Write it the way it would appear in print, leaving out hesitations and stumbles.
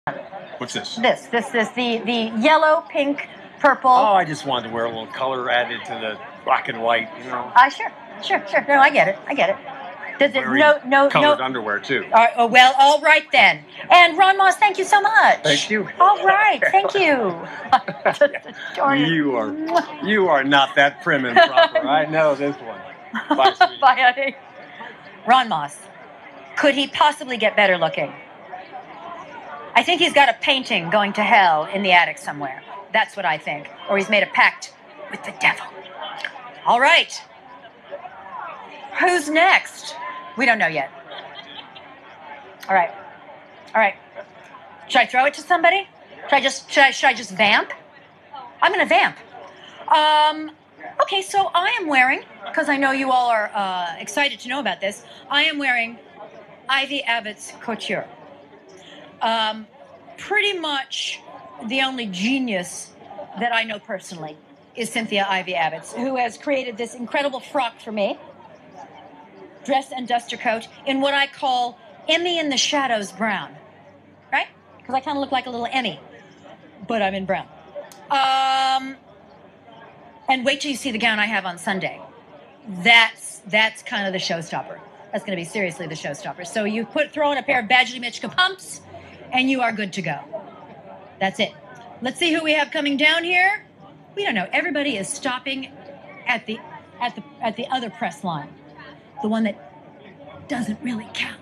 What's this? This, the yellow, pink, purple. Oh, I just wanted to wear a little color added to the black and white, you know. Sure. No, I get it. Does it no colored underwear too? Oh, well, all right then. And Ron Moss, thank you so much. Thank you. All right, thank you. Just adore You are not that prim and proper. I know this one. Bye, sweetie. Bye, honey. Ron Moss, could he possibly get better looking? I think he's got a painting going to hell in the attic somewhere. That's what I think. Or he's made a pact with the devil. All right. Who's next? We don't know yet. All right. Should I throw it to somebody? Should I just vamp? I'm going to vamp. Okay, so I am wearing, because I know you all are excited to know about this, I am wearing Ivey Abitz couture. Pretty much the only genius that I know personally is Cynthia Ivey Abitz, who has created this incredible frock for me, dress and duster coat, in what I call Emmy in the Shadows brown, right? Because I kind of look like a little Emmy, but I'm in brown. And wait till you see the gown I have on Sunday. That's kind of the showstopper. That's going to be seriously the showstopper. So you throw in a pair of Badgley Michka pumps, and you are good to go. That's it. Let's see who we have coming down here. We don't know. Everybody is stopping at the other press line, the one that doesn't really count.